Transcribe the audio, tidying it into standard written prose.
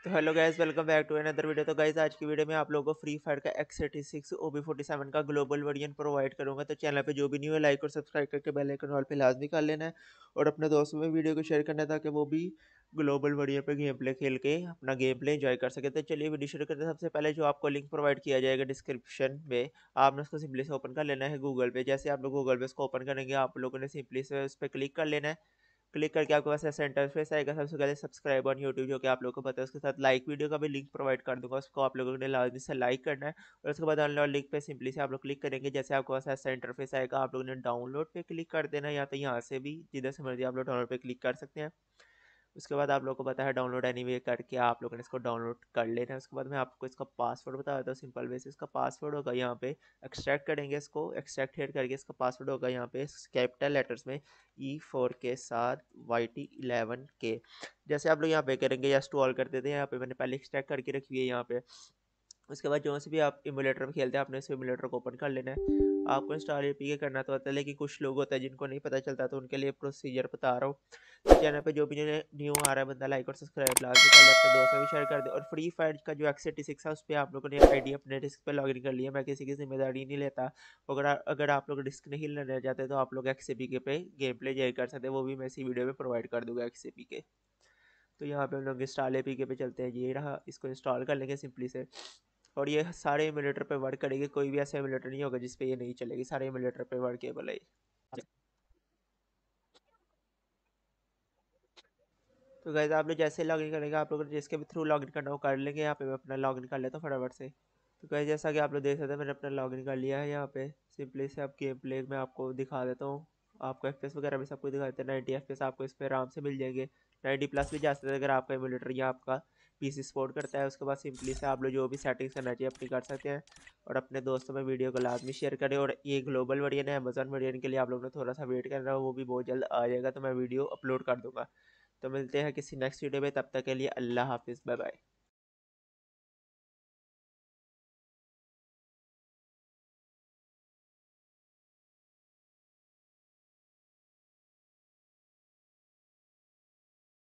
तो hello guys, welcome back to another video. तो guys, आज की वीडियो में आप लोगों को फ्री फायर का x86 OB47 का ग्लोबल वेरिएंट प्रोवाइड करूंगा। तो चैनल पे जो भी न्यू है लाइक और सब्सक्राइब करके बेल आइकन ऑल पे लाजमी कर लेना है और अपने दोस्तों में वीडियो को शेयर करना है ताकि वो भी ग्लोबल वेरिएंट पे गेम प्ले खेल के अपना गेम प्ले एंजॉय कर सके। तो चलिए वीडियो शुरू करते हैं। सबसे पहले जो आपको लिंक प्रोवाइड किया जाएगा डिस्क्रिप्शन में, आपने उसको सिंपली से ओपन कर लेना है गूगल पे। जैसे आप लोग गूगल पे उसको ओपन करेंगे, आप लोगों ने सिंपली से उस पर क्लिक कर लेना है। क्लिक करके आपके पास ऐसा इंटरफेस आएगा। सबसे पहले सब्सक्राइब ऑन यूट्यूब, जो कि आप लोगों को पता है। उसके साथ लाइक वीडियो का भी लिंक प्रोवाइड कर दूंगा, उसको आप लोगों ने लाजमी से लाइक करना है। और उसके बाद डाउनलोड लिंक पे सिंपली से आप लोग क्लिक करेंगे। जैसे आपको पास ऐसा इंटरफेस आएगा, आप लोगों ने डाउनलोड पे क्लिक कर देना है, या तो यहाँ से भी जिधर से मर्जी आप लोग डाउनलोड पे क्लिक कर सकते हैं। उसके बाद आप लोगों को पता है डाउनलोड एनीवे करके आप लोगों ने इसको डाउनलोड कर लेना है। उसके बाद मैं आपको इसका पासवर्ड बता देता हूँ। सिंपल वे से इसका पासवर्ड होगा यहाँ पे, एक्सट्रैक्ट करेंगे इसको, एक्सट्रैक्ट हेड करके इसका पासवर्ड होगा यहाँ पे कैपिटल लेटर्स में E4 के साथ YT11K। जैसे आप लोग यहाँ पे करेंगे या स्टॉल कर देते हैं, यहाँ पे मैंने पहले एक्सट्रैक्ट करके रखी हुई है यहाँ पे। उसके बाद जो से भी आप इमुलेटर में खेलते हैं, आपने इस इमुलेटर को ओपन कर लेना है। आपको इंस्टॉल एपीके करना तो आता है, लेकिन कुछ लोग होते हैं जिनको नहीं पता चलता, तो उनके लिए प्रोसीजर बता रहा हूँ। तो चैनल पे जो भी न्यू आ रहा है बंदा, लाइक और सब्सक्राइब लाजमी कर ले, अपने दोस्तों में शेयर कर दे। और फ्री फायर का जो x86 है उस पर आप लोगों ने आईडी अपने डिस्क पे लॉगिन कर लिया। मैं किसी की जिम्मेदारी नहीं लेता। अगर आप लोग डिस्क नहीं लेना चाहते तो आप लोग XAPK पे गेम प्ले जय कर सकते हैं, वो भी मैं इसी वीडियो में प्रोवाइड कर दूंगा XAPK। तो यहाँ पे हम लोग इंस्टॉल एपीके पे चलते हैं। ये रहा, इसको इंस्टॉल कर लेंगे सिंपली से। और ये सारे एमुलेटर पे वर्क करेगी, कोई भी ऐसा एमुलेटर नहीं होगा जिसपे ये नहीं चलेगी, सारे एमुलेटर पे वर्केबल है। तो गाइस, आप लोग जैसे लॉगिन करेंगे, आप लोगों ने जिसके भी थ्रू लॉगिन करना हो कर लेंगे। यहाँ पे मैं अपना लॉगिन कर लेता हूँ फटाफट से। तो गाइस, जैसा कि आप लोग देख सकते हैं, मैंने अपना लॉगिन कर लिया है। यहाँ पे सिंपली से आप गेम प्ले में आपको दिखा देता हूँ। आपको FPS वगैरह भी सब कुछ दिखा देते हैं। 90 FPS आपको इस पर आराम से मिल जाएंगे, 90 प्लस भी जा सकते हैं अगर आपका एमुलेटर या आपका PC सपोर्ट करता है। उसके बाद सिंपली से आप लोग जो भी सेटिंग्स करना चाहिए अपनी कर सकते हैं। और अपने दोस्तों में वीडियो को लाजमी शेयर करें। और ये ग्लोबल वेरिएंट है, अमेजोन वेरिएंट के लिए आप लोग ने थोड़ा सा वेट करना है, वो भी बहुत जल्द आ जाएगा, तो मैं वीडियो अपलोड कर दूंगा। तो मिलते हैं किसी नेक्स्ट वीडियो में, तब तक के लिए अल्लाह हाफिज़, बाय बाय।